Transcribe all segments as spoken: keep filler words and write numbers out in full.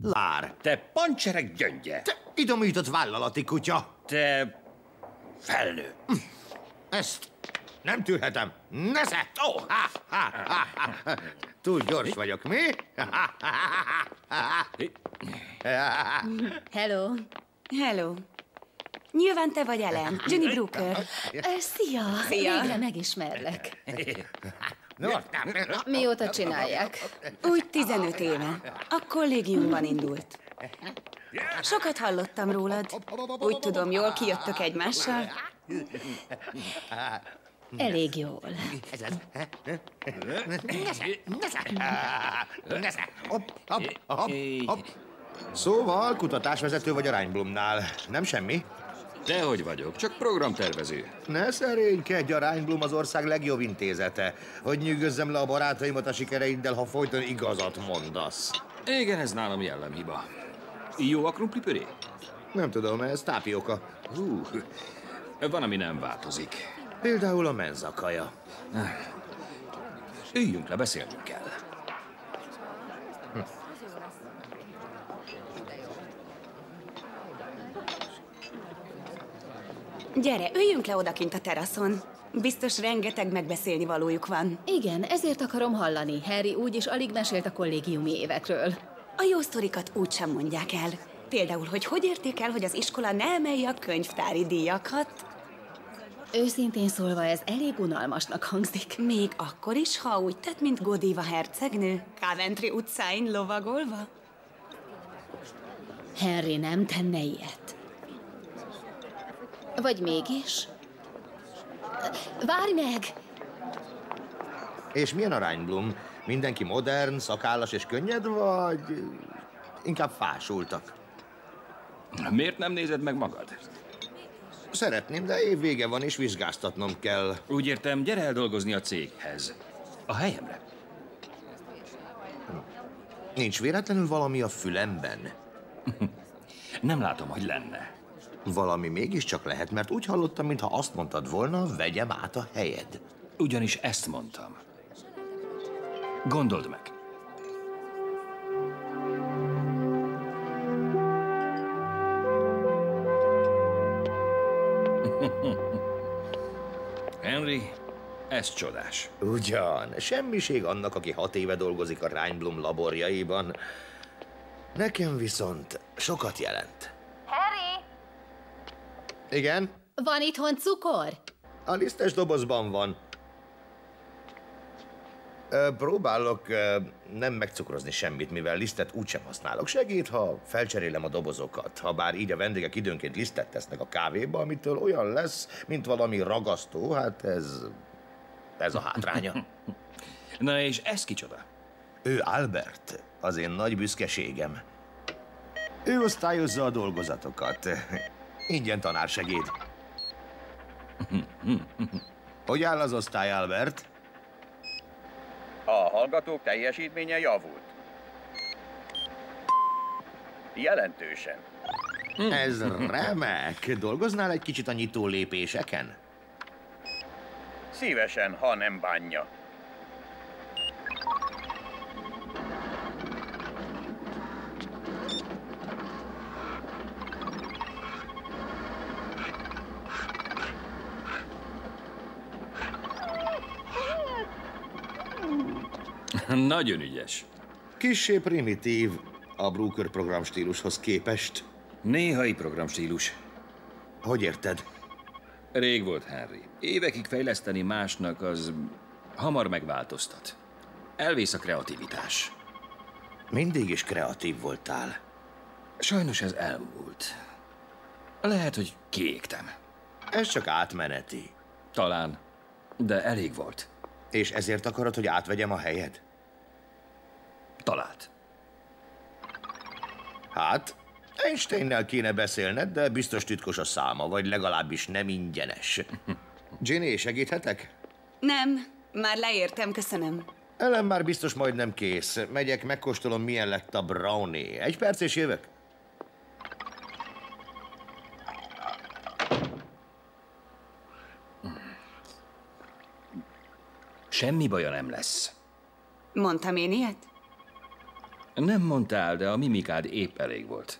Lár. Te pancserek gyöngye. Te idomított vállalati kutya. Te felnő. Ezt nem tűrhetem. Nesze! Oh. Ha, ha, ha, ha. Túl gyors vagyok, mi? Hello. Hello. Nyilván te vagy Ellen, Jenny Brooker. Szia. Szia. Végre megismerlek. No, Mióta csinálják? Úgy tizenöt éve. A kollégiumban indult. Sokat hallottam rólad. Úgy tudom, jól kijöttök egymással. Elég jól. ez az. Nesze, nesze. Nesze. Hopp, hopp, hopp, hopp. Szóval kutatásvezető vagy a Reinblumnál. Nem semmi? Dehogy vagyok, csak programtervező. Ne szerénykedj, a Reinblum az ország legjobb intézete. Hogy nyűgözzem le a barátaimat a sikereiddel, ha folyton igazat mondasz. Igen, ez nálam jellemhiba. Jó a krumplipüré? Nem tudom, ez tápióka. Hú, van, ami nem változik. Például a menzakaja. Üljünk le, beszélnünk kell. Gyere, üljünk le odakint a teraszon. Biztos rengeteg megbeszélni valójuk van. Igen, ezért akarom hallani. Harry úgyis alig mesélt a kollégiumi évekről. A jó sztorikat úgysem mondják el. Például, hogy hogy érték el, hogy az iskola ne emelje a könyvtári díjakat. Őszintén szólva, ez elég unalmasnak hangzik. Még akkor is, ha úgy tett, mint Godiva hercegnő, Coventry utcáin lovagolva. Henry nem tenne ilyet. Vagy mégis? Várj meg! És milyen a Reinblum? Mindenki modern, szakállas és könnyed, vagy inkább fásultak? Miért nem nézed meg magad? Szeretném, de év vége van, és vizsgáztatnom kell. Úgy értem, gyere el dolgozni a céghez. A helyemre. Nincs véletlenül valami a fülemben? Nem látom, hogy lenne. Valami mégiscsak lehet, mert úgy hallottam, mintha azt mondtad volna, vegyem át a helyed. Ugyanis ezt mondtam. Gondold meg. Henry, ez csodás. Ugyan, semmiség annak, aki hat éve dolgozik a Reinblum laborjaiban. Nekem viszont sokat jelent. Harry! Igen? Van itthon cukor? A lisztes dobozban van. Ö, próbálok ö, nem megcukrozni semmit, mivel lisztet úgysem használok. Segít, ha felcserélem a dobozokat. Ha bár így a vendégek időnként lisztet tesznek a kávéba, amitől olyan lesz, mint valami ragasztó, hát ez... ez a hátránya. Na és ez kicsoda? Ő Albert, az én nagy büszkeségem. Ő osztályozza a dolgozatokat. Ingyen tanársegéd. Hogy áll az osztály, Albert? A hallgatók teljesítménye javult. Jelentősen. Ez remek. Dolgoznál egy kicsit a nyitó lépéseken? Szívesen, ha nem bánja. Nagyon ügyes. Kissé primitív a Brooker programstílushoz képest. Néhai programstílus. Hogy érted? Rég volt, Henry. Évekig fejleszteni másnak az hamar megváltoztat. Elvész a kreativitás. Mindig is kreatív voltál. Sajnos ez elmúlt. Lehet, hogy kiégtem. Ez csak átmeneti. Talán, de elég volt. És ezért akarod, hogy átvegyem a helyed? Talált. Hát, Einsteinnel kéne beszélned, de biztos titkos a száma, vagy legalábbis nem ingyenes. Ginny, segíthetek? Nem, már leértem, köszönöm. Ellen már biztos majdnem kész. Megyek, megkóstolom, milyen lett a brownie. Egy perc és jövök. Semmi baja nem lesz. Mondtam én ilyet? Nem mondtál, de a mimikád épp elég volt.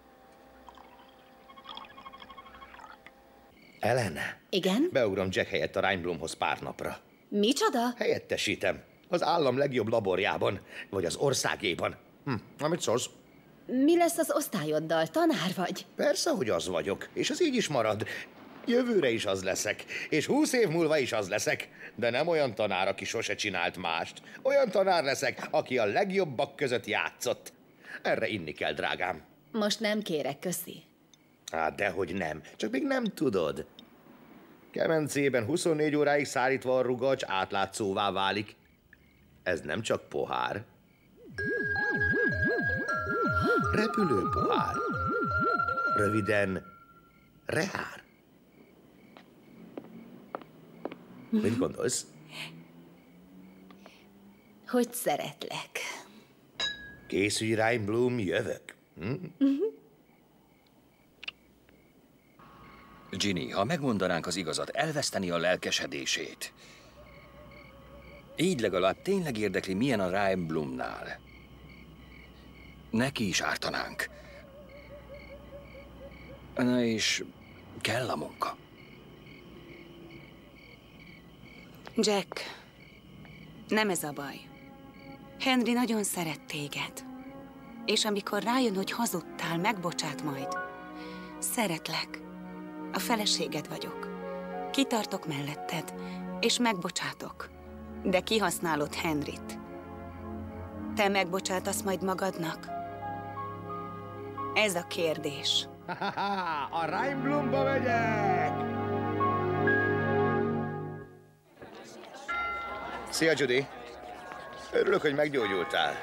Ellen, Igen? beugrom Jack helyett a Reinblumhoz pár napra. Micsoda? Helyettesítem. Az állam legjobb laborjában, vagy az országéban. Hm, amit szólsz? Mi lesz az osztályoddal? Tanár vagy? Persze, hogy az vagyok, és az így is marad. Jövőre is az leszek, és húsz év múlva is az leszek. De nem olyan tanár, aki sose csinált mást. Olyan tanár leszek, aki a legjobbak között játszott. Erre inni kell, drágám. Most nem kérek, köszi. Hát dehogy nem, csak még nem tudod. Kemencében huszonnégy óráig szárítva a rugacs átlátszóvá válik. Ez nem csak pohár. Repülő pohár. Röviden, rehár. Mit gondolsz? Hogy szeretlek. Készülj, Reinblum, jövök. Hm? Ginny, ha megmondanánk az igazat, elveszteni a lelkesedését. Így legalább tényleg érdekli, milyen a Reinblumnál. Neki is ártanánk. Na és kell a munka. Jack, nem ez a baj. Henry nagyon szeret téged. És amikor rájön, hogy hazudtál, megbocsát majd. Szeretlek. A feleséged vagyok. Kitartok melletted, és megbocsátok. De kihasználod Henryt. Te megbocsátasz majd magadnak? Ez a kérdés. A Reinblumba megyek! Szia, Judy! Örülök, hogy meggyógyultál.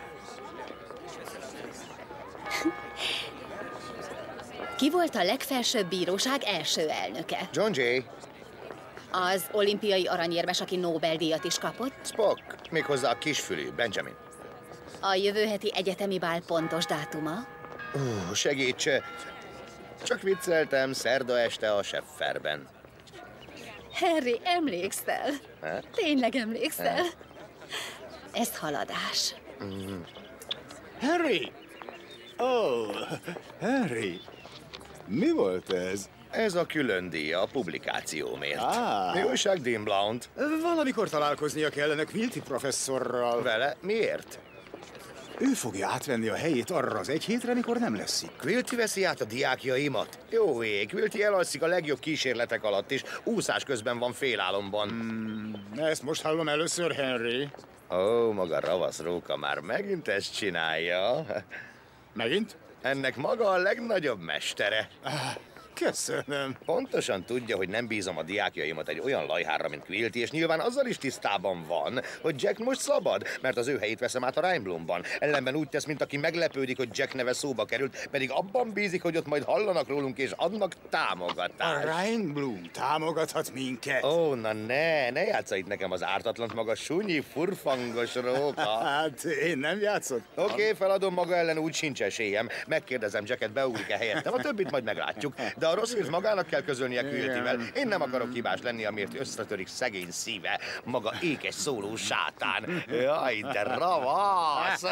Ki volt a legfelsőbb bíróság első elnöke? John Jay. Az olimpiai aranyérmes, aki Nobel-díjat is kapott? Spock, méghozzá a kisfülű, Benjamin. A jövő heti egyetemi bál pontos dátuma? Ú, segíts! Csak vicceltem, szerda este a Schefferben. Harry, emlékszel? Ha? Tényleg emlékszel? Ez haladás. Harry! Ó, oh, Harry! Mi volt ez? Ez a külön díja a publikációmért. Ah. Mi újság, Dean Blount? Valamikor találkoznia kellene Quilty professzorral. Vele? Miért? Ő fogja átvenni a helyét arra az egy hétre, mikor nem lesz itt. Quilty veszi át a diákjaimat? Jó ég, Quilty elalszik a legjobb kísérletek alatt, és úszás közben van félálomban. Hmm, ezt most hallom először, Henry. Ó, maga ravasz róka már megint ezt csinálja. Megint? Ennek maga a legnagyobb mestere. Ah, köszönöm. Pontosan tudja, hogy nem bízom a diákjaimat egy olyan lajhárra, mint Quilty, és nyilván azzal is tisztában van, hogy Jack most szabad, mert az ő helyét veszem át a Reinblumban. Ellenben úgy tesz, mint aki meglepődik, hogy Jack neve szóba került, pedig abban bízik, hogy ott majd hallanak rólunk, és adnak támogatást. A Reinblum támogathat minket. Ó, na ne, ne játssza itt nekem az ártatlant, maga sunyi, furfangos róka. Hát én nem játszok. Oké, okay, feladom maga ellen, úgy sincs esélyem. Megkérdezem Jacket, beugrik-e helyettem, a többit majd meglátjuk. De a rossz hírt magának kell közölnie Quiltyvel. Én nem akarok hibás lenni, amiért összetörik szegény szíve. Maga ékes szóló sátán. Jaj, de ravasz!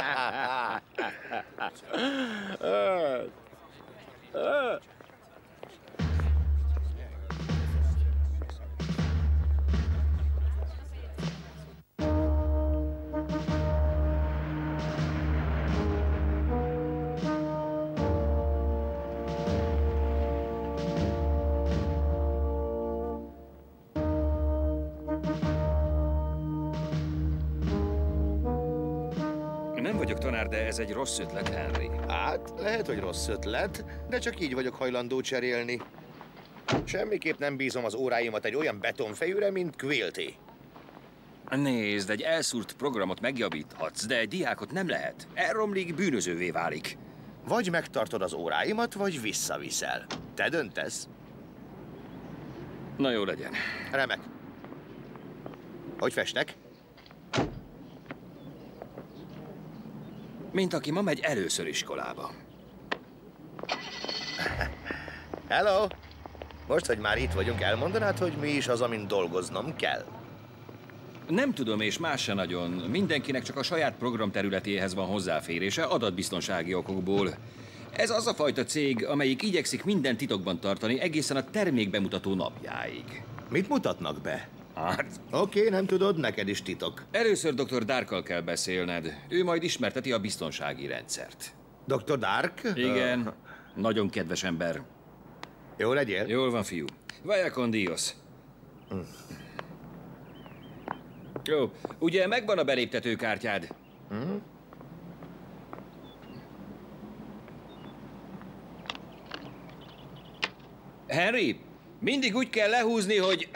Nem vagyok tanár, de ez egy rossz ötlet, Henry. Hát, lehet, hogy rossz ötlet, de csak így vagyok hajlandó cserélni. Semmiképp nem bízom az óráimat egy olyan betonfejűre, mint Quilty. Nézd, egy elszúrt programot megjavíthatsz, de egy diákot nem lehet. Elromlik, bűnözővé válik. Vagy megtartod az óráimat, vagy visszaviszel. Te döntesz. Na jó legyen. Remek. Hogy festek? Mint aki ma megy először iskolába. Hello! Most, hogy már itt vagyunk, elmondanád, hogy mi is az, amin dolgoznom kell? Nem tudom, és más se nagyon. Mindenkinek csak a saját programterületéhez van hozzáférése adatbiztonsági okokból. Ez az a fajta cég, amelyik igyekszik minden titokban tartani egészen a termékbemutató napjáig. Mit mutatnak be? Hát, Oké, okay, nem tudod, neked is titok. először doktor Darkkal kell beszélned. Ő majd ismerteti a biztonsági rendszert. doktor Dark? Igen, Uh, nagyon kedves ember. jó legyél. Jól van, fiú. Vaya con Dios. Jó, ugye megvan a beléptetőkártyád? Henry, mindig úgy kell lehúzni, hogy...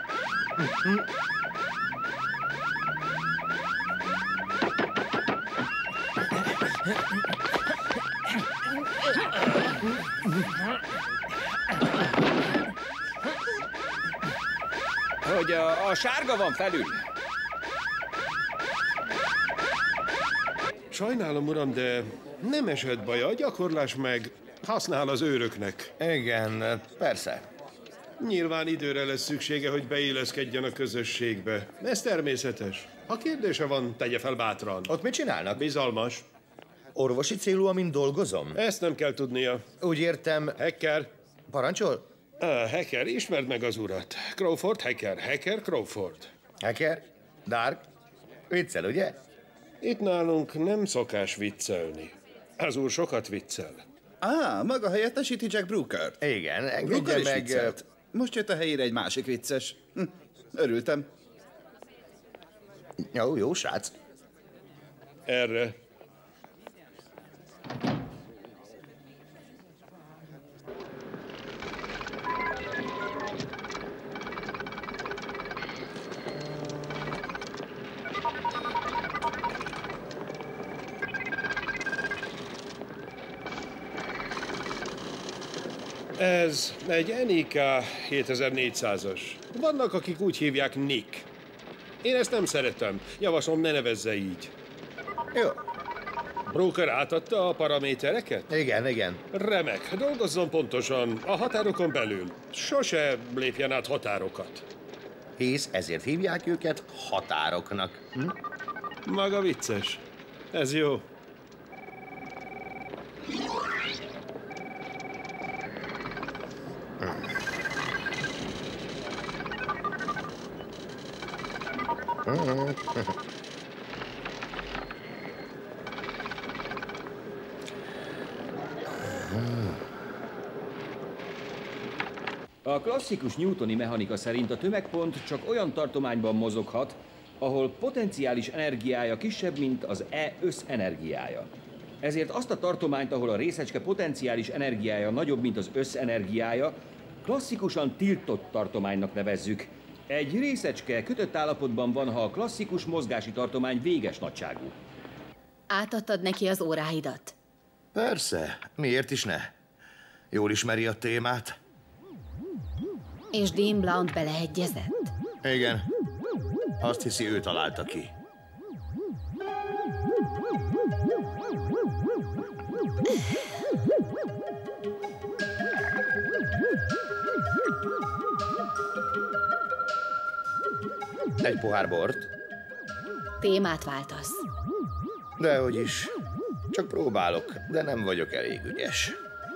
hogy a, a sárga van felül. Sajnálom, uram, de nem esett baj, a gyakorlás meg használ az őröknek. Igen, persze. Nyilván időre lesz szüksége, hogy beilleszkedjen a közösségbe. Ez természetes. Ha kérdése van, tegye fel bátran. Ott mit csinálnak? Bizalmas. Orvosi célú, amin dolgozom? Ezt nem kell tudnia. Úgy értem, Hacker. parancsol? Ah, Hacker, ismerd meg az urat. Crawford, Hacker, Hacker, Crawford. Hacker? Dark? Viccel, ugye? Itt nálunk nem szokás viccelni. Az úr sokat viccel. Á, maga helyettesíti Jack Brookert. Igen, Brooker engedje is meg... viccelt. Most jött a helyére egy másik vicces. Hm, örültem. Jó, jó, srác. Erre. Ez egy N I K hétezer-négyszázas. Vannak, akik úgy hívják Nick. Én ezt nem szeretem. Javaslom, ne nevezze így. Jó. Broker átadta a paramétereket? Igen, igen. Remek. Dolgozzon pontosan, a határokon belül. Sose lépjen át határokat. Hisz ezért hívják őket határoknak. Hm? Maga vicces. Ez jó. A klasszikus newtoni mechanika szerint a tömegpont csak olyan tartományban mozoghat, ahol potenciális energiája kisebb, mint az E összenergiája. Ezért azt a tartományt, ahol a részecske potenciális energiája nagyobb, mint az összenergiája, klasszikusan tiltott tartománynak nevezzük. Egy részecske kötött állapotban van, ha a klasszikus mozgási tartomány véges nagyságú. Átadtad neki az óráidat? Persze, miért is ne? Jól ismeri a témát. És Dean Blount beleegyezett? Igen. Azt hiszi, ő találta ki. Egy pohár bort. Témát váltasz. Dehogy is. Csak próbálok, de nem vagyok elég ügyes.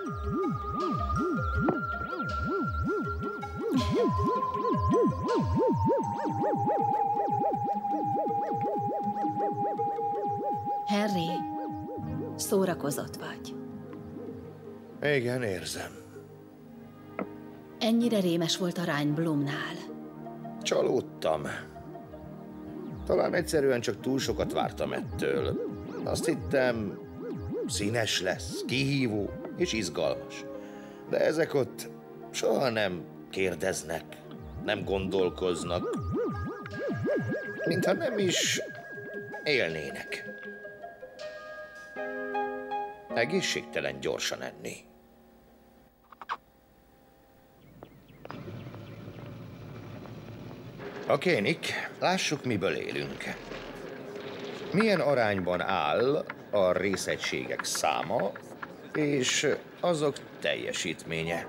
Henry, szórakozott vagy. Igen, érzem. Ennyire rémes volt a Ryan Bloomnál. Csalódtam. Talán egyszerűen csak túl sokat vártam ettől. Azt hittem, színes lesz, kihívó és izgalmas. De ezek ott soha nem kérdeznek, nem gondolkoznak, mintha nem is élnének. Egészségtelen gyorsan enni. Oké, Nick, lássuk, miből élünk. Milyen arányban áll a részegységek száma és azok teljesítménye?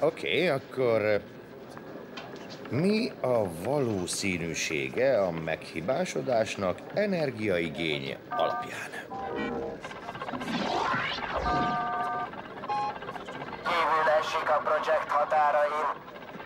Oké, okay, akkor mi a valószínűsége a meghibásodásnak energiaigény alapján? Kívül esik a projekt határain.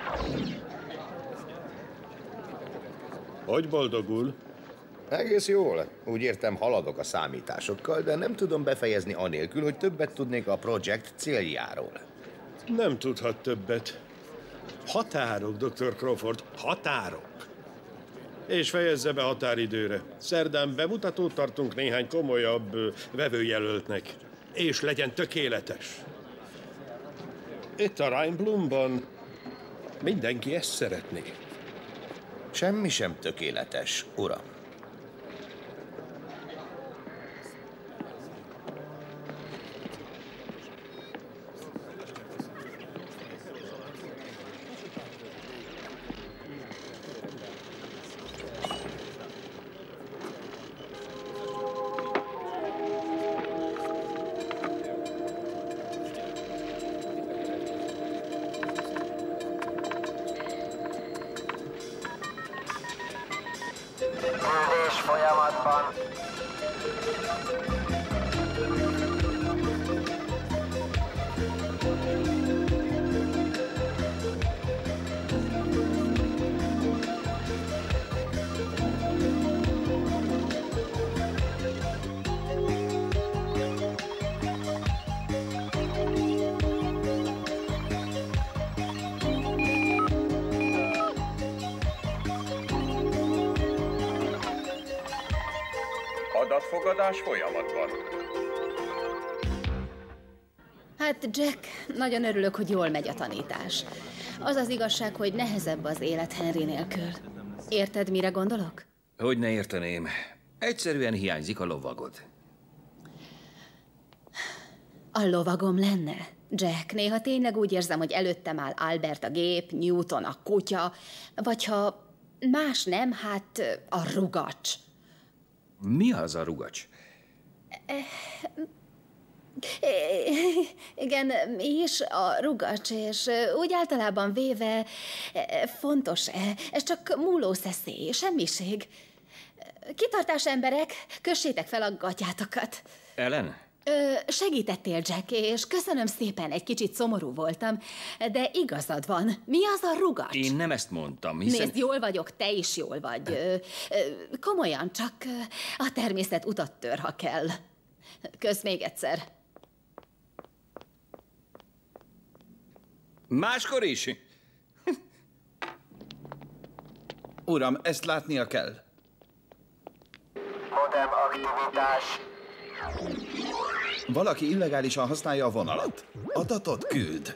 Hogy boldogul? Egész jól. Úgy értem, haladok a számításokkal, de nem tudom befejezni anélkül, hogy többet tudnék a projekt céljáról. Nem tudhat többet. Határok, doktor Crawford, határok. És fejezze be határidőre. Szerdán bemutatót tartunk néhány komolyabb ö, vevőjelöltnek. És legyen tökéletes. Itt a Rheinblumban mindenki ezt szeretné. Semmi sem tökéletes, uram. Küldés folyamatban. Adatfogadás folyamatban. Hát, Jack, nagyon örülök, hogy jól megy a tanítás. Az az igazság, hogy nehezebb az élet Henry nélkül. Érted, mire gondolok? Hogy ne érteném. Egyszerűen hiányzik a lovagod. A lovagom lenne? Jack, néha tényleg úgy érzem, hogy előttem áll Albert a gép, Newton a kutya, vagy ha más nem, hát a rugacs. Mi az a rugacs? Igen, mi is a rugacs, és úgy általában véve fontos, ez csak múló szeszély, semmiség. Kitartás, emberek, kössétek fel a gatyátokat. Ellen? Ö, segítettél, Jack, és köszönöm szépen, egy kicsit szomorú voltam, de igazad van. Mi az a rugacs? Én nem ezt mondtam, hiszen... Nézd, jól vagyok, te is jól vagy. Ö, ö, komolyan, csak a természet utat tör, ha kell. Kösz még egyszer. Máskor is? Uram, ezt látnia kell. Modem aktivitás. Valaki illegálisan használja a vonalat. Adatot küld.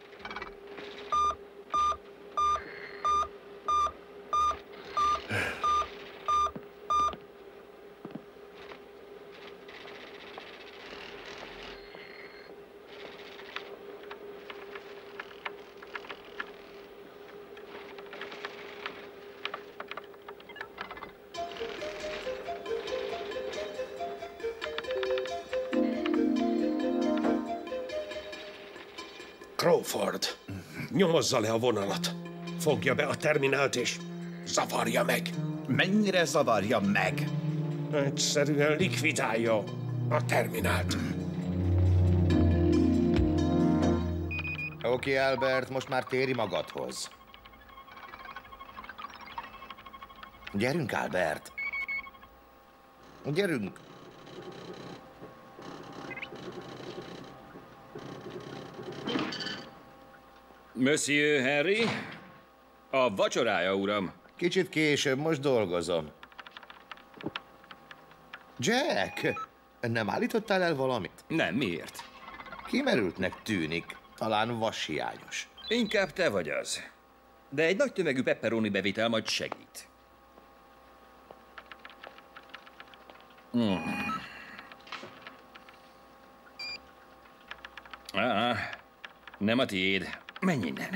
Crawford, nyomozza le a vonalat. Fogja be a terminált és zavarja meg. Mennyire zavarja meg? Egyszerűen likvidálja a terminált. Oké, okay, Albert, most már térj magadhoz. Gyerünk, Albert. Gyerünk. Monsieur Henry, a vacsorája, uram. Kicsit később, most dolgozom. Jack, nem állítottál el valamit? Nem, miért? Kimerültnek tűnik, talán vashiányos. Inkább te vagy az. De egy nagy tömegű pepperoni bevitel majd segít. Mm. Ah, nem a tiéd. Menj innen.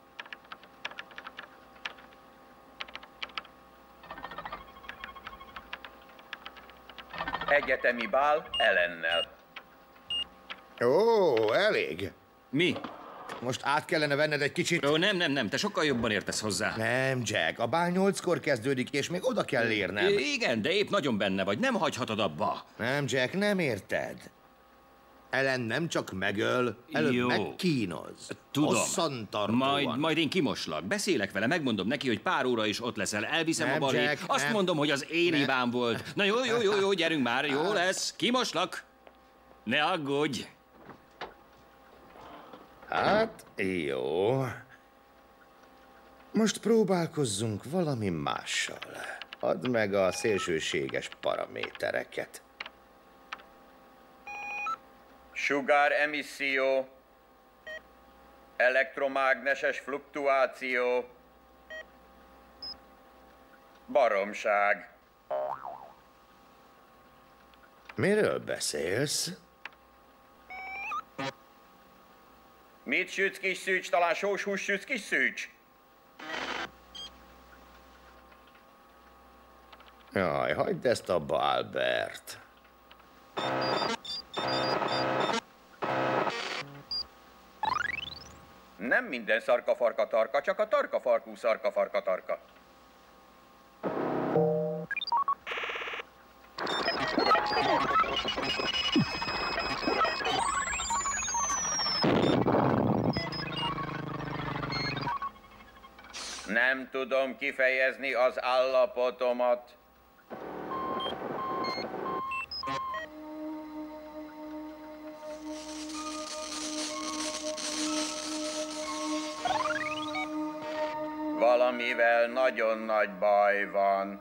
Egyetemi bál Ellennel. Ó, elég. Mi? Most át kellene venned egy kicsit... Ó, nem, nem, nem, te sokkal jobban értesz hozzá. Nem, Jack, a bál nyolckor kezdődik, és még oda kell érnem. Igen, de épp nagyon benne vagy, nem hagyhatod abba. Nem, Jack, nem érted. Ellen nem csak megöl, előbb Jó. megkínoz. Tudom. Hosszantartóan. Majd, majd én kimoslak. Beszélek vele, megmondom neki, hogy pár óra is ott leszel. Elviszem Nem, a balé. Jack, Azt nem. mondom, hogy az én Nem. hibám volt. Na jó, jó, jó, jó, gyerünk már, jó lesz. Kimoslak. Ne aggódj. Hát, jó. Most próbálkozzunk valami mással. Add meg a szélsőséges paramétereket. Sugár emisszió, elektromágneses fluktuáció, baromság. Miről beszélsz? Mit sütsz, kis szűcs? Talán sós hús sütsz, kis szűcs? Jaj, hagyd ezt abba, Albert. Nem minden szarkafarka tarka, csak a tarkafarkú szarkafarka tarka. Nem tudom kifejezni az állapotomat. Valamivel nagyon nagy baj van.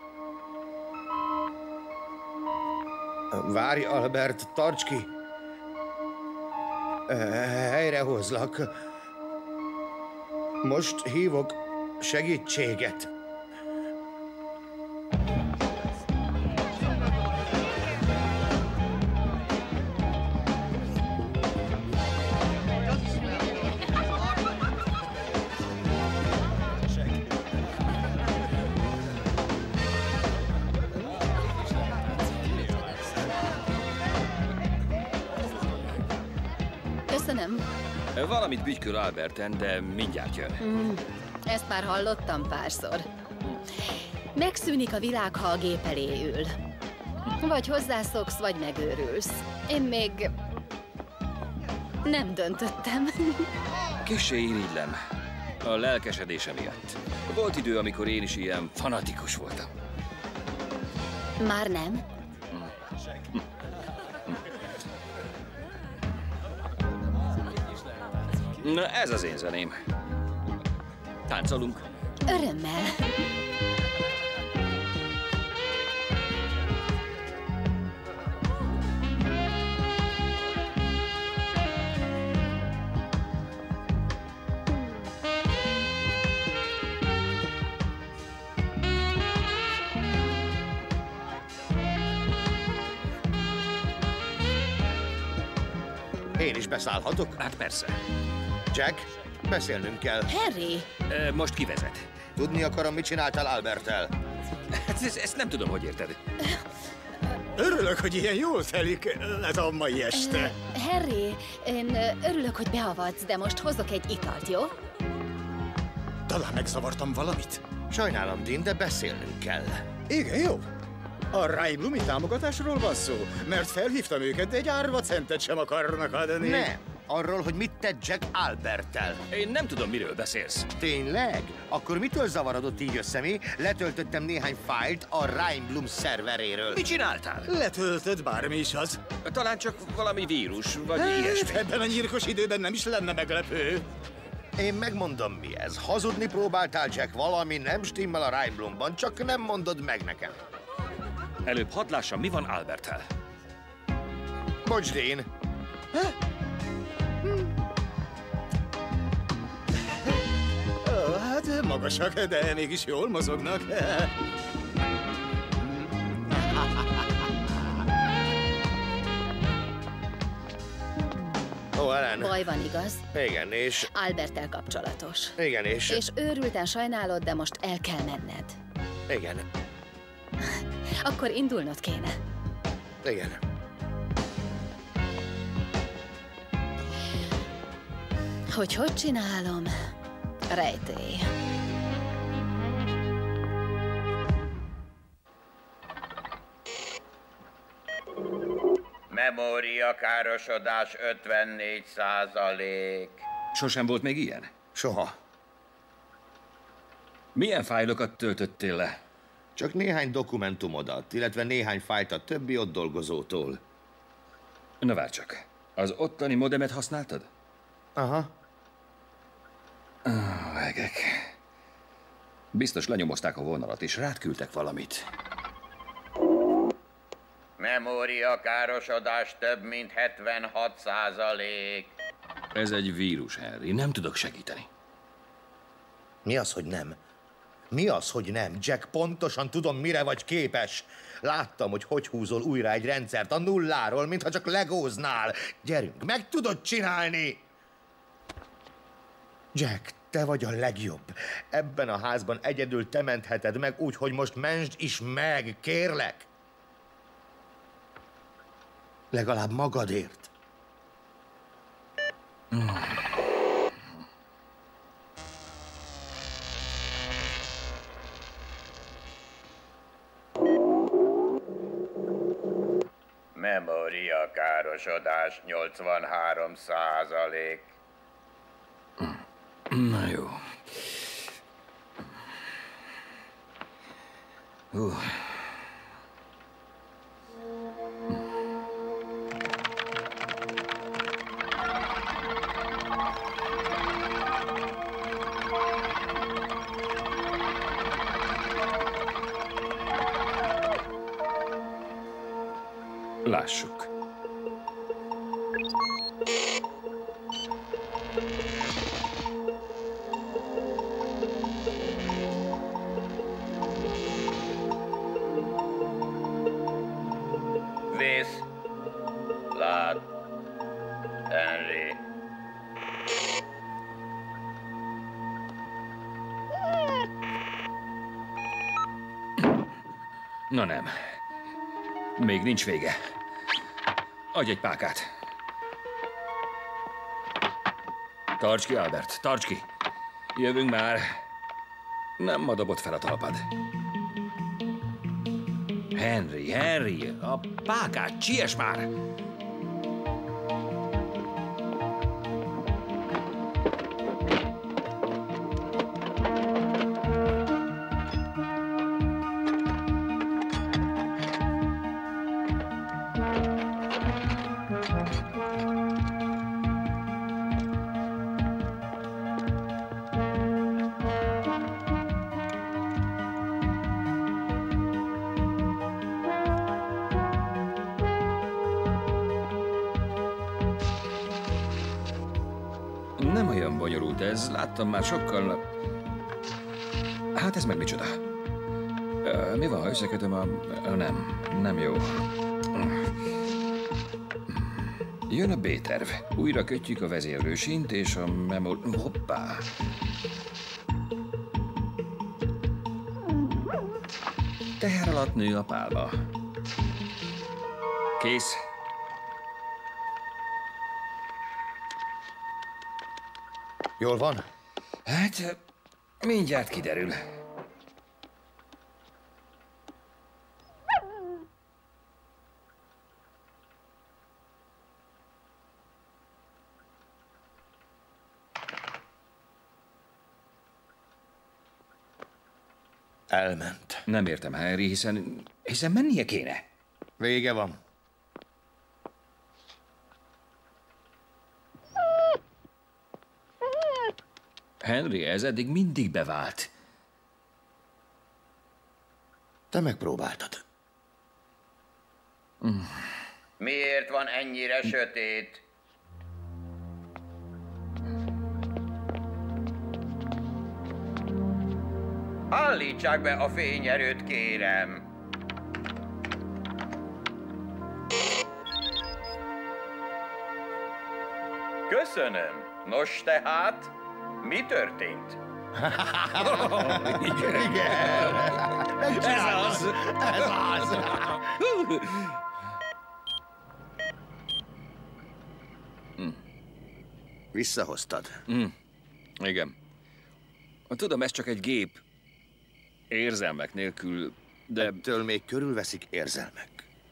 Várj, Albert, tarts ki! Helyrehozlak. Most hívok segítséget. Köszönöm. Valamit bügykül Alberten, de mindjárt jön. Mm, ezt már hallottam párszor. Megszűnik a világ, ha a gép elé ül. Vagy hozzászoksz, vagy megőrülsz. Én még nem döntöttem. Kissé irigylem. A lelkesedése miatt. Volt idő, amikor én is ilyen fanatikus voltam. Már nem? Na, ez az én zeném. Táncolunk. Örömmel. Én is beszállhatok? Hát persze. Jack, beszélnünk kell. Harry! E, most kivezet. Tudni akarom, mit csináltál Alberttel. Hát ezt, ezt nem tudom, hogy érted. Örülök, hogy ilyen jól telik ez a mai este. Harry, én örülök, hogy beavatsz, de most hozok egy italt, jó? Talán megzavartam valamit? Sajnálom, Dean, de beszélnünk kell. Igen, jó. A Rajblumi támogatásról van szó, mert felhívtam őket, de egy árva centet sem akarnak adni. Nem. Arról, hogy mit tett Jack Alberttel. Én nem tudom, miről beszélsz. Tényleg? Akkor mitől zavarodott így össze mi? Letöltöttem néhány fájlt a Reinblum szerveréről. Mit csináltál? Letöltött bármi is az. Talán csak valami vírus, vagy Hát, ilyesmi. ebben a nyírkos időben nem is lenne meglepő. Én megmondom, mi ez. Hazudni próbáltál, Jack, valami nem stimmel a Reinblumban, csak nem mondod meg nekem. Előbb hadd lássam, mi van Alberttel. Bocs, Dean. Ó, hát magasak, de mégis jól mozognak. Ó, Ellen. Baj van, igaz? Igen, és... Alberttel kapcsolatos. Igen, és... És őrülten sajnálod, de most el kell menned. Igen. Akkor indulnod kéne. Igen. Hogy hogy csinálom? Rejtély. Memóriakárosodás ötvennégy százalék. Sosem volt még ilyen? Soha. Milyen fájlokat töltöttél le? Csak néhány dokumentumodat, illetve néhány fájlt a többi ott dolgozótól. Na várj csak. Az ottani modemet használtad? Aha. Ah, egek. Biztos lenyomozták a vonalat, és rád küldtek valamit. Memóriakárosodás több mint hetvenhat százalék. Ez egy vírus, Henry. Nem tudok segíteni. Mi az, hogy nem? Mi az, hogy nem? Jack, pontosan tudom, mire vagy képes. Láttam, hogy hogy húzol újra egy rendszert a nulláról, mintha csak legóznál. Gyerünk, meg tudod csinálni! Jack, te vagy a legjobb. Ebben a házban egyedül te mentheted meg úgy, hogy most mentsd is meg, kérlek. Legalább magadért. Mm. Memóriakárosodás nyolcvanhárom százalék. Na jó. Uh. Lássuk. Vész. Lát. Henry. Na nem. Még nincs vége. Adj egy pákát. Tarts ki, Albert, tarts ki. Jövünk már. Nem ma dobott fel a talpad. Henry, Henry, a pákát, siess már! Nem olyan bonyolult ez, láttam már sokkal... Hát ez meg micsoda? Mi van, ha összekötöm a... Nem, nem jó. Jön a B-terv. Újra kötjük a vezérlősint és a memor... Hoppá! Teher alatt nő a pálma. Kész. Jól van? Hát, mindjárt kiderül. Elment. Nem értem, Henry, hiszen, hiszen mennie kéne. Vége van. Henry, ez eddig mindig bevált. Te megpróbáltad. Mm. Miért van ennyire sötét? Állítsák be a fényerőt, kérem. Köszönöm. Nos tehát, mi történt? Igen. Igen. Ez az. Ez az. Visszahoztad? Mm. Igen. Tudom, ez csak egy gép. Érzelmek nélkül, de... Ettől még körülveszik érzelmek.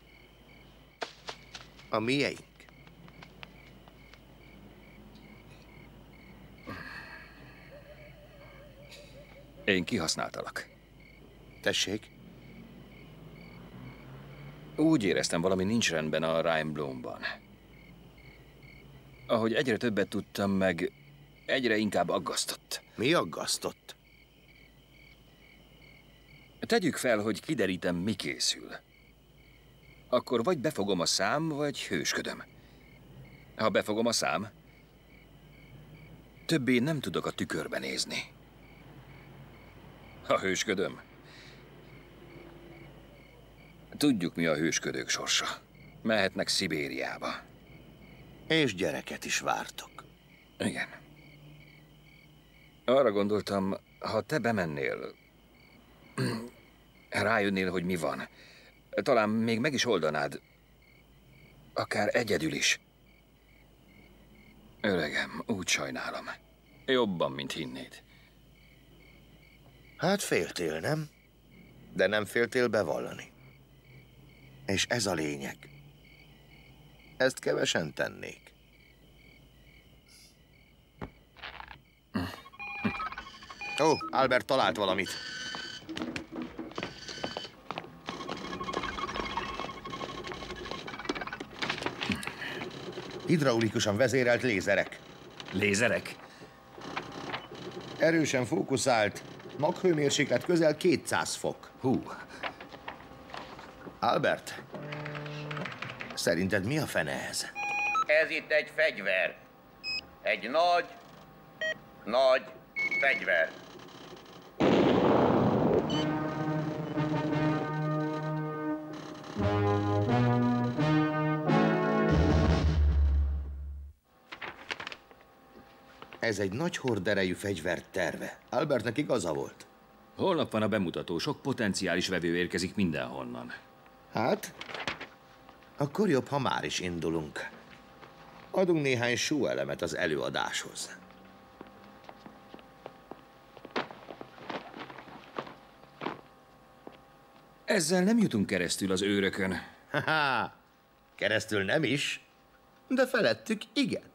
A mieink. Én kihasználtalak. Tessék? Úgy éreztem, valami nincs rendben a Ryan Bloomban. Ahogy egyre többet tudtam meg, egyre inkább aggasztott. Mi aggasztott? Tegyük fel, hogy kiderítem, mi készül. Akkor vagy befogom a szám, vagy hősködöm. Ha befogom a szám, többé nem tudok a tükörbe nézni. Ha hősködöm, tudjuk, mi a hősködők sorsa. Mehetnek Szibériába. És gyereket is vártok. Igen. Arra gondoltam, ha te bemennél, rájönnél, hogy mi van. Talán még meg is oldanád. Akár egyedül is. Öregem, úgy sajnálom. Jobban, mint hinnéd. Hát féltél, nem? De nem féltél bevallani. És ez a lényeg. Ezt kevesen tennék. Ó, oh, Albert talált valamit. Hidraulikusan vezérelt lézerek. Lézerek? Erősen fókuszált, maghőmérséklet közel kétszáz fok. Hú. Albert, szerinted mi a fene ez? Ez itt egy fegyver. Egy nagy, nagy fegyver. Ez egy nagy horderejű fegyver terve. Albertnek igaza volt. Holnap van a bemutató, sok potenciális vevő érkezik mindenhonnan. Hát, akkor jobb, ha már is indulunk. Adunk néhány súlyelemet az előadáshoz. Ezzel nem jutunk keresztül az őrökön. Haha, keresztül nem is, de felettük igen.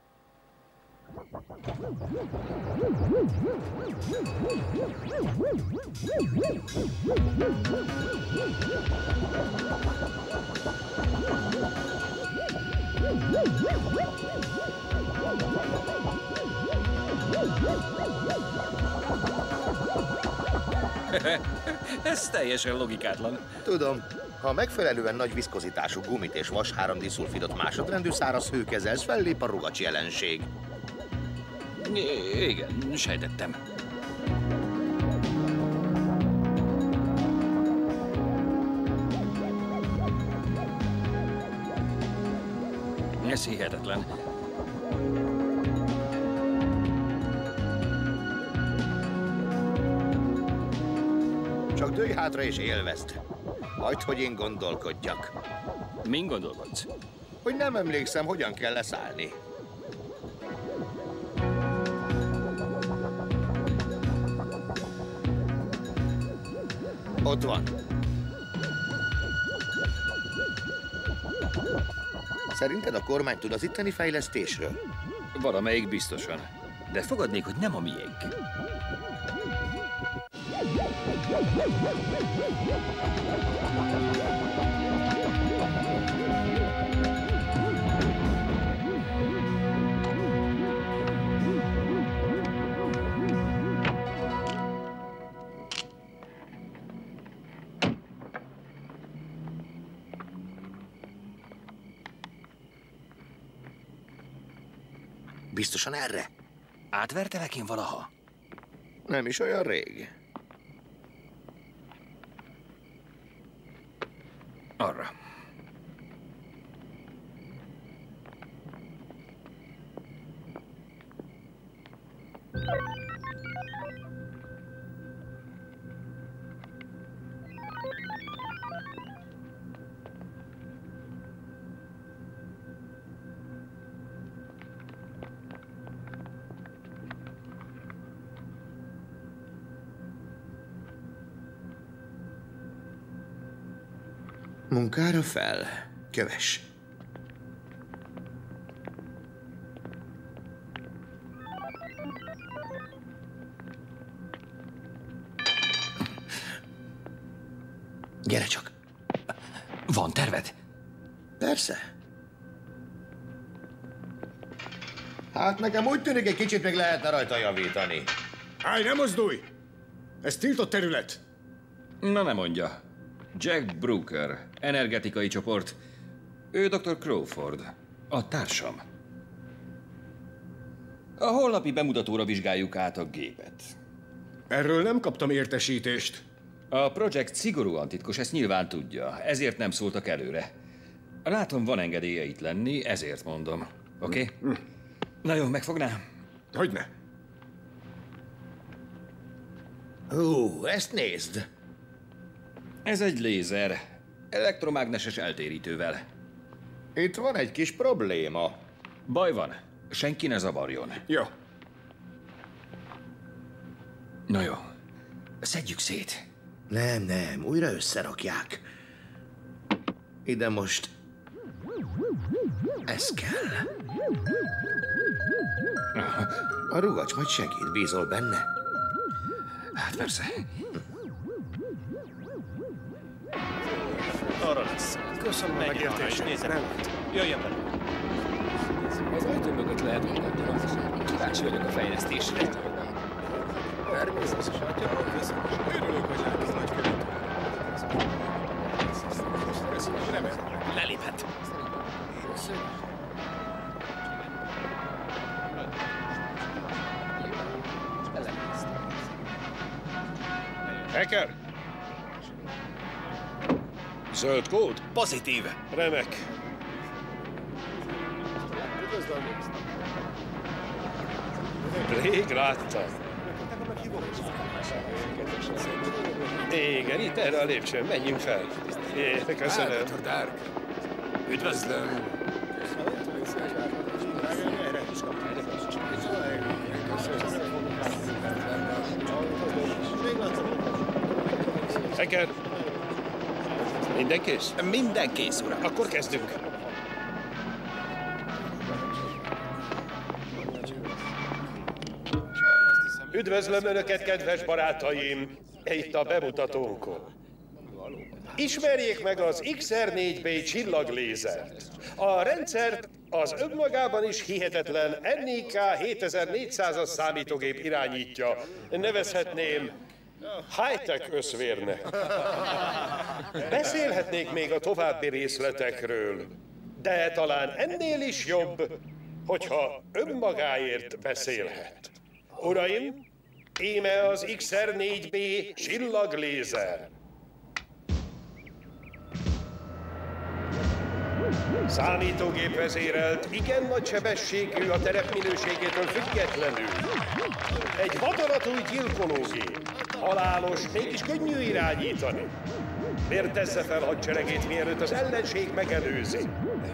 Ez teljesen logikátlan. Tudom, ha megfelelően nagy viszkozitású gumit és vas három diszulfidot másodrendű száraz hő kezelsz, fellép a rugacs jelenség. I- igen, sejtettem. Ez hihetetlen. Csak dőj hátra és élvezd. Hagyd, hogy én gondolkodjak. Min gondolkodsz? Hogy nem emlékszem, hogyan kell leszállni. Ott van. Szerinted a kormány tud az itteni fejlesztésről? Valamelyik biztosan. De fogadnék, hogy nem a miénk. Biztosan erre? Átvertelek én valaha? Nem is olyan rég. Arra. Munkára fel. Köves. Gyere csak. Van terved? Persze. Hát nekem úgy tűnik, egy kicsit még lehetne rajta javítani. Állj, ne mozdulj! Ez tiltott terület. Na, ne mondja. Jack Brooker, energetikai csoport. Ő doktor Crawford, a társam. A holnapi bemutatóra vizsgáljuk át a gépet. Erről nem kaptam értesítést. A projekt szigorúan titkos, ezt nyilván tudja, ezért nem szóltak előre. Látom, van engedélye itt lenni, ezért mondom. Oké? Okay? Mm. Na jó, megfognám? Hogyne. Hú, ezt nézd! Ez egy lézer, elektromágneses eltérítővel. Itt van egy kis probléma. Baj van, senki ne zavarjon. Jó. Na jó, szedjük szét. Nem, nem, újra összerakják. Ide most... Ez kell. A rugacs majd segít, bízol benne? Hát persze. Arra lesz. Köszönöm a megértést. Nézzen. Jöjjön bele. Az ajtó mögött lehet hallgatni. Kíváncsi vagyok a fejlesztésre. Természetesen, atya, köszönöm. Örülök, hogy lát az nagykövet. Leléphet. Hacker! Zöld kód? Pozitív. Remek. Rég láttam. Igen, itt erre a lépcsőn. Menjünk fel. É, köszönöm. Doktor Dark. Üdvözlöm. Hacker! Minden kész? Minden kész, uram. Akkor kezdünk. Üdvözlöm Önöket, kedves barátaim! Itt a bemutatónkon. Ismerjék meg az iksz er négy bé csillaglézert. A rendszert az önmagában is hihetetlen en i ká hétezer-négyszázas számítógép irányítja. Nevezhetném high-tech összvérnek. Beszélhetnék még a további részletekről, de talán ennél is jobb, hogyha önmagáért beszélhet. Uraim, íme az iksz er négy bé csillaglézer. Számítógép vezérelt, igen nagy sebességű, a terep minőségétől függetlenül. Egy vadonatúj gyilkológép. Halálos, mégis könnyű irányítani. Vértezze fel hadseregét, mielőtt az ellenség megelőzi.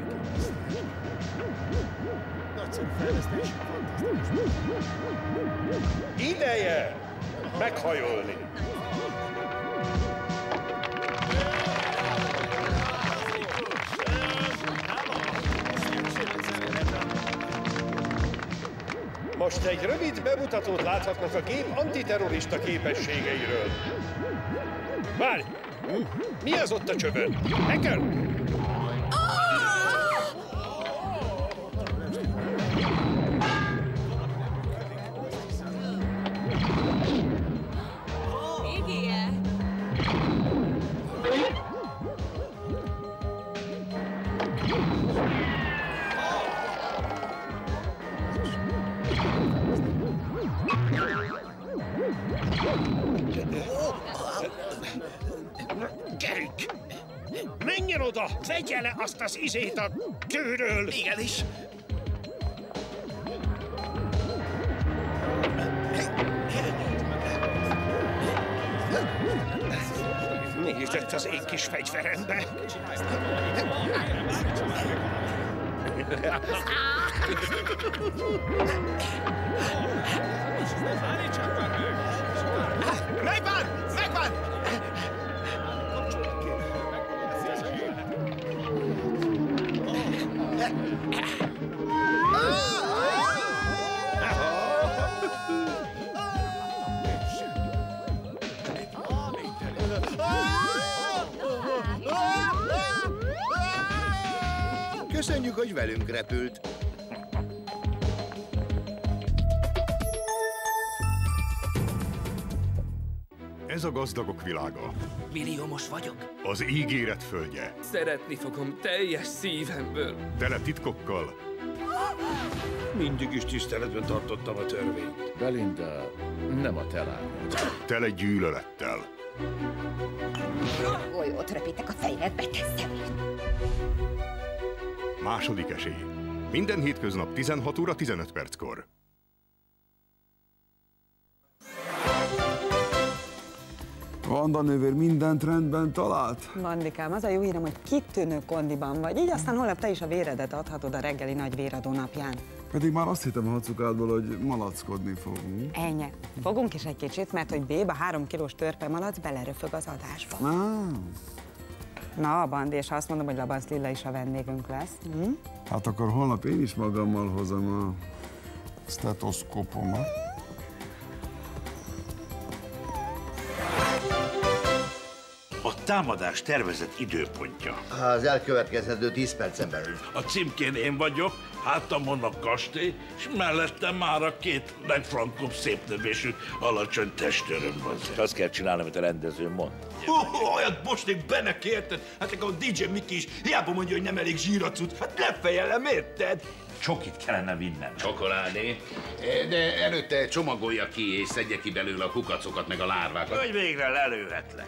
Ideje meghajolni. Most egy rövid bemutatót láthatnak a gép antiterrorista képességeiről. Várj! Mi az ott a csövön? Hacker! Gyerünk! Menjen oda! Vegye le azt az izét a kőről! Igenis. Nézett az én kis fegyverembe! Megvan! Megvan! Köszönjük, hogy velünk repült. Ez a gazdagok világa. Milliómos vagyok. Az ígéret földje. Szeretni fogom teljes szívemből. Tele titkokkal. Mindig is tiszteletben tartottam a törvényt. Belinda, nem a te lányod. Tele gyűlölettel. Golyót röpítek a fejedbe, te szemét. Második esély. Minden hétköznap tizenhat óra tizenöt perckor. Vanda nővér mindent rendben talált? Vandikám, az a jó hírem, hogy kitűnő kondiban vagy, így aztán holnap te is a véredet adhatod a reggeli nagy véradó napján. Pedig már azt hittem a hacukádból, hogy malackodni fogunk. Ennyi. Fogunk is egy kicsit, mert hogy Béba három kilós törpe malac beleröfög az adásba. Ah. Na, Bandi, és ha azt mondom, hogy Labanc Lilla is a vendégünk lesz. Hm? Hát akkor holnap én is magammal hozom a stetoszkópomat. A támadás tervezett időpontja. Az elkövetkezendő tíz percen belül. A címkén én vagyok, hátamon a kastély, és mellettem már a két legfrankóbb szépnövésű alacsony testőröm van. Azt kell csinálni, amit a rendező mond. Oh, olyat bosnék benne kérted? Hát nekem a dé dzsé Miki is hiába mondja, hogy nem elég zsíracut. Hát lefejelem, érted? Csokit kellene vinnem. Csokoládé. De előtte csomagolja ki és szedje ki belőle a kukacokat meg a lárvákat. Hogy végre lelőhetlek.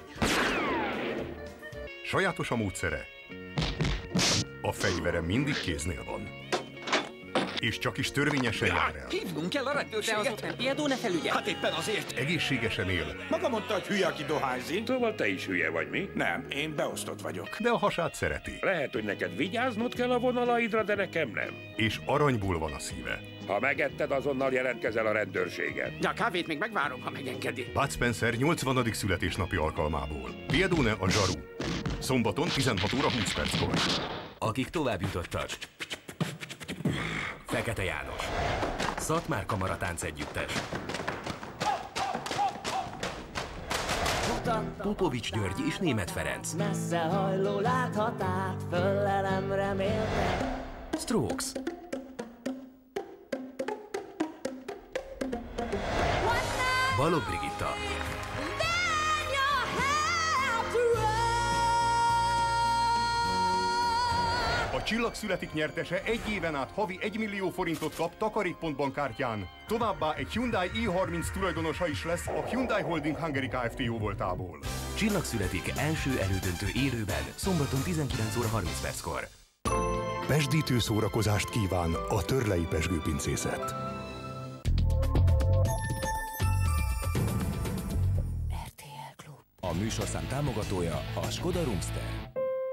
Sajátos a módszere. A fegyvere mindig kéznél van. És csak is törvényesen jár el. Hívnunk kell a rendőrséget. De azok nem Piedó ne felügyel. Hát éppen azért. Egészségesen él. Maga mondta, hogy hülye, aki dohányzik. Szóval te is hülye vagy, mi? Nem, én beosztott vagyok. De a hasát szereti. Lehet, hogy neked vigyáznod kell a vonalaidra, de nekem nem. És aranyból van a szíve. Ha megetted, azonnal jelentkezel a rendőrségen. De a kávét még megvárom, ha megengedi. Bud Spencer nyolcvanadik születésnapi alkalmából. Piedone a zsaru. Szombaton tizenhat óra húsz perckor. Akik tovább jutottak. Fekete János. Szatmár Kamaratánc Együttes. Popovics György és Németh Ferenc. Messze hajló láthatát, föllelem reméltem. Strokes. Balogh Brigitta. A Csillag születik nyertese egy éven át havi egy millió forintot kap Takarékpontban kártyán. Továbbá egy Hyundai i harminc tulajdonosa is lesz a Hyundai Holding Hungary Kft. Jóvoltából. Csillag születik első elődöntő élőben, szombaton tizenkilenc óra harminc perckor. Pesdítő szórakozást kíván a Törlei Pezsgőpincészet. A műsorszám támogatója a Skoda Roomster.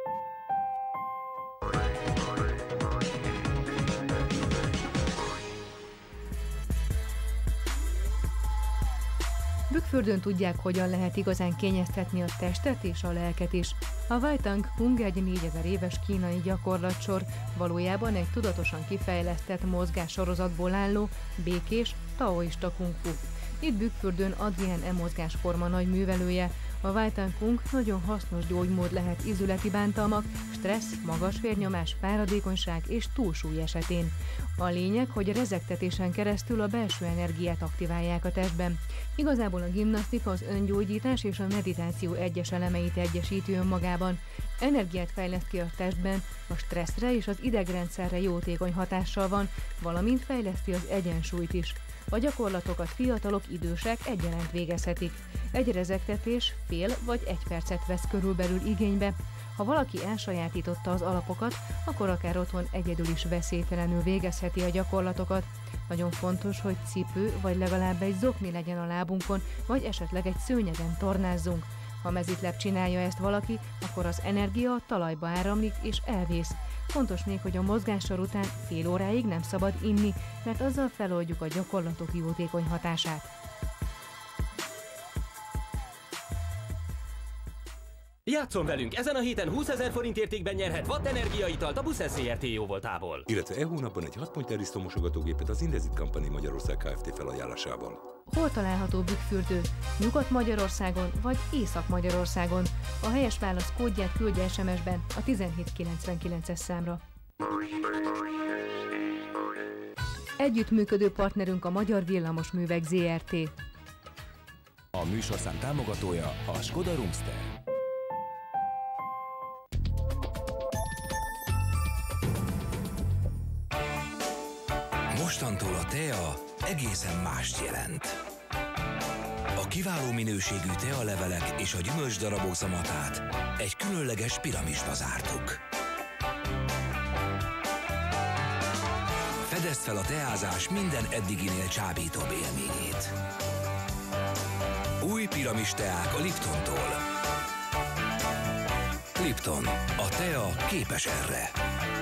Bükkfürdőn tudják, hogyan lehet igazán kényeztetni a testet és a lelket is. A Waitanq Kung egy négyezer éves kínai gyakorlatsor, valójában egy tudatosan kifejlesztett mozgássorozatból álló, békés, taoista kung fu. Itt Bükkfürdőn Adrien e mozgásforma nagy művelője. A Waitanq Kung nagyon hasznos gyógymód lehet izületi bántalmak, stressz, magas vérnyomás, fáradékonyság és túlsúly esetén. A lényeg, hogy a rezegtetésen keresztül a belső energiát aktiválják a testben. Igazából a gimnasztika az öngyógyítás és a meditáció egyes elemeit egyesíti önmagában. Energiát fejleszt ki a testben, a stresszre és az idegrendszerre jótékony hatással van, valamint fejleszti az egyensúlyt is. A gyakorlatokat fiatalok, idősek egyaránt végezhetik. Egy rezegtetés fél vagy egy percet vesz körülbelül igénybe. Ha valaki elsajátította az alapokat, akkor akár otthon egyedül is veszélytelenül végezheti a gyakorlatokat. Nagyon fontos, hogy cipő vagy legalább egy zokni legyen a lábunkon, vagy esetleg egy szőnyegen tornázzunk. Ha mezitláb csinálja ezt valaki, akkor az energia a talajba áramlik és elvész. Fontos még, hogy a mozgássor után fél óráig nem szabad inni, mert azzal feloldjuk a gyakorlatok jótékony hatását. Játszon velünk! Ezen a héten húszezer forint értékben nyerhet Watt energiaitalt a Busz Zrt. Jóvoltából. Illetve e hónapban egy hat point Aristo mosogatógépet az Indesit Company Magyarország Kft. Felajánlásával. Hol található Bükkfürdő? Nyugat-Magyarországon vagy Észak-Magyarországon? A helyes válasz kódját küldje es em es-ben a tizenhét kilencvenkilences számra. Együttműködő partnerünk a Magyar Villamosművek zé er té. A műsorszám támogatója a Skoda Roomster. Mostantól a tea egészen mást jelent. A kiváló minőségű tealevelek és a gyümölcsdarabok zamatát egy különleges piramisba zártuk. Fedezd fel a teázás minden eddiginél csábítóbb élményét. Új piramis teák a Liptontól. Lipton, a tea képes erre.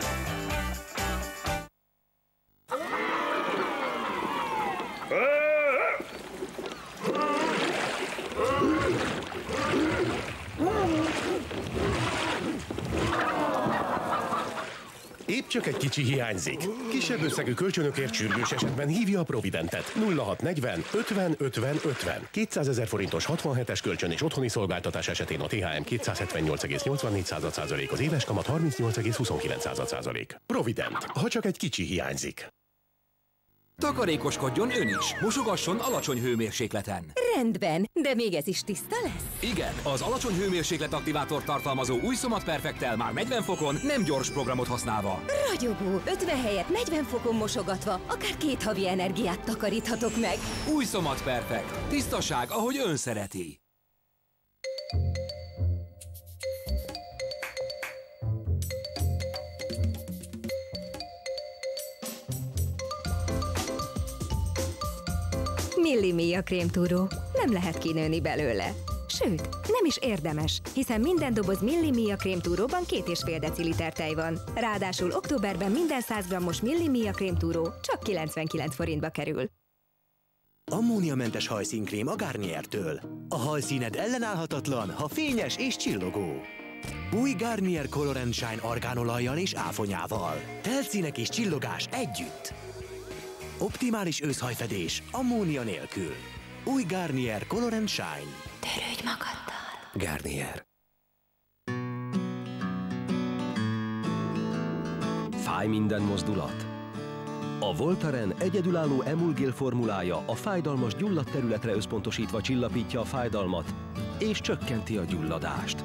Épp csak egy kicsi hiányzik. Kisebb összegű kölcsönökért sürgős esetben hívja a Providentet. nulla hat negyven ötven ötven ötven. kétszázezer forintos hatvanhetes kölcsön és otthoni szolgáltatás esetén a té há em kétszázhetvennyolc egész nyolcvannégy százalék, az éves kamat harmincnyolc egész huszonkilenc százalék. Provident, ha csak egy kicsi hiányzik. Takarékoskodjon ön is, mosogasson alacsony hőmérsékleten. Rendben, de még ez is tiszta lesz? Igen, az alacsony hőmérséklet aktivátor tartalmazó új Somat Perfecttel már negyven fokon, nem gyors programot használva. Ragyogó, ötven helyett negyven fokon mosogatva, akár két havi energiát takaríthatok meg. Új Somat Perfect. Tisztaság, ahogy ön szereti. Millimia krémtúró. Nem lehet kinőni belőle. Sőt, nem is érdemes, hiszen minden doboz Millimia krémtúróban két és fél deciliter tej van. Ráadásul októberben minden száz grammos Millimia krémtúró csak kilencvenkilenc forintba kerül. Ammóniamentes hajszínkrém a Garniertől. A hajszíned ellenállhatatlan, ha fényes és csillogó. Új Garnier Color and Shine argánolajjal és áfonyával. Teltszínek és csillogás együtt. Optimális őszhajfedés, ammónia nélkül. Új Garnier Color and Shine. Törődj magaddal. Garnier. Fáj minden mozdulat? A Voltaren egyedülálló emulgél formulája a fájdalmas gyulladt területre összpontosítva csillapítja a fájdalmat és csökkenti a gyulladást.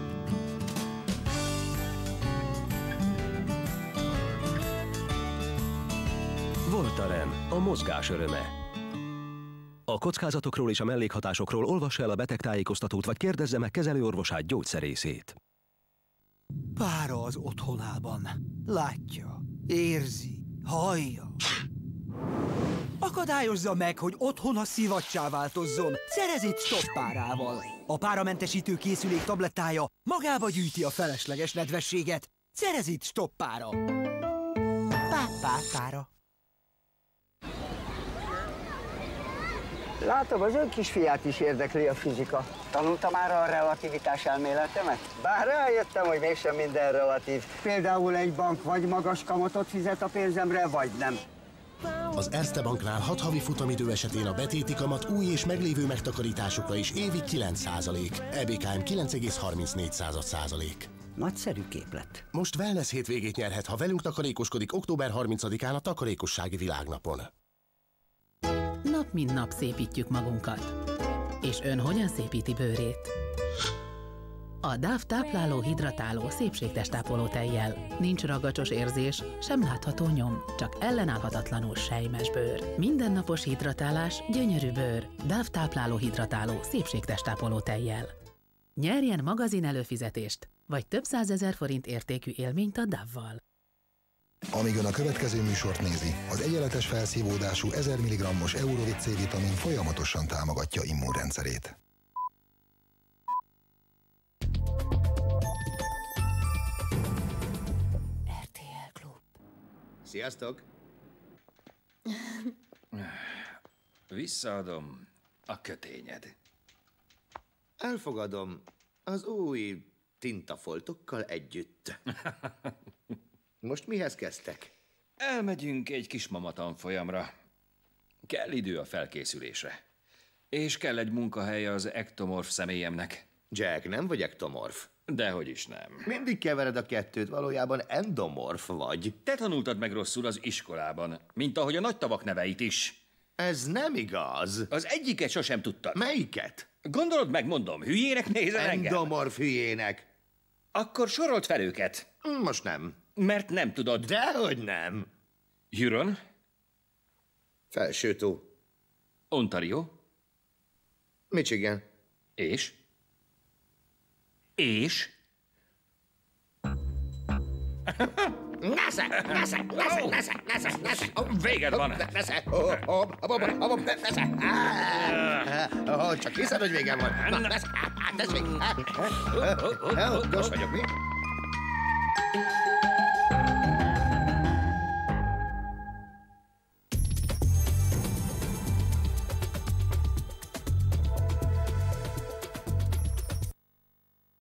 Voltaren, a mozgás öröme. A kockázatokról és a mellékhatásokról olvassa el a betegtájékoztatót, vagy kérdezze meg kezelőorvosát, gyógyszerészét. Pára az otthonában. Látja, érzi, hallja. Akadályozza meg, hogy otthona szivacsá változzon. Szerez itt stoppárával. A páramentesítő készülék tablettája magába gyűjti a felesleges nedvességet. Szerez itt stoppára. Pá-pá-pára. Látom, az ön kisfiát is érdekli a fizika. Tanulta már a relativitás elméletemet? Bár rájöttem, hogy mégsem minden relatív. Például egy bank vagy magas kamatot fizet a pénzemre, vagy nem. Az Erste Banknál hat havi futamidő esetén a betéti kamat új és meglévő megtakarításokra is évi kilenc százalék. é bé ká em kilenc egész harmincnégy százalék. Nagyszerű képlet. Most wellness hétvégét nyerhet, ha velünk takarékoskodik október harmincadikán a Takarékossági Világnapon. Nap mint nap szépítjük magunkat. És ön hogyan szépíti bőrét? A dé á vé tápláló hidratáló szépségtestápoló tejjel. Nincs ragacsos érzés, sem látható nyom, csak ellenállhatatlanul sejmes bőr. Mindennapos hidratálás, gyönyörű bőr. dé á vé tápláló hidratáló szépségtestápoló tejjel. Nyerjen magazin előfizetést, vagy több százezer forint értékű élményt a dé á vé-val. Amíg ön a következő műsort nézi, az egyenletes felszívódású ezer milligrammos Eurovit C-vitamin folyamatosan támogatja immunrendszerét. er té el Klub. Sziasztok! Visszaadom a kötényed. Elfogadom az új tintafoltokkal együtt. Most mihez kezdtek? Elmegyünk egy kis mamatanfolyamra. Kell idő a felkészülésre. És kell egy munkahely az ektomorf személyemnek. Jack, nem vagy ektomorf. Dehogy is nem. Mindig kevered a kettőt, valójában endomorf vagy. Te tanultad meg rosszul az iskolában, mint ahogy a nagy tavak neveit is. Ez nem igaz. Az egyiket sosem tudtad. Melyiket? Gondolod meg, mondom, hülyének nézel engem? Endomorf hülyének. Akkor sorolt fel őket. Most nem. Mert nem tudod. Dehogy nem. Huron? Felsőtó. Ontario? Michigan. És? És? Nesze, nesze, nesze, nesze, nesze, nesze. Véged van. Nesze, nesze. Csak hiszed, hogy végem van. Nesze, tessék. Gyors vagyok, mi?